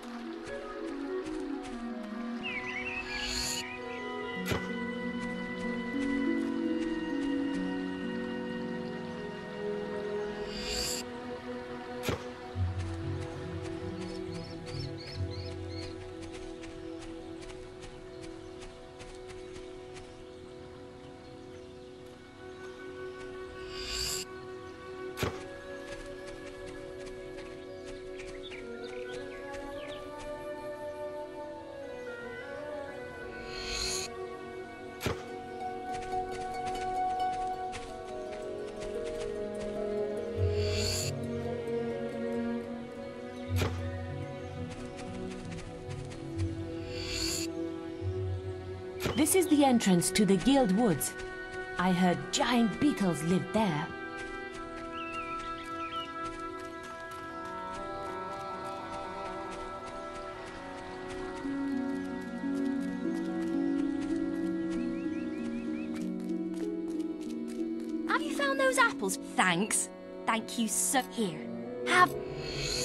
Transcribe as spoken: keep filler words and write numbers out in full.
This is the entrance to the Guild Woods. I heard giant beetles lived there. Have you found those apples? Thanks. Thank you so... Here. Have...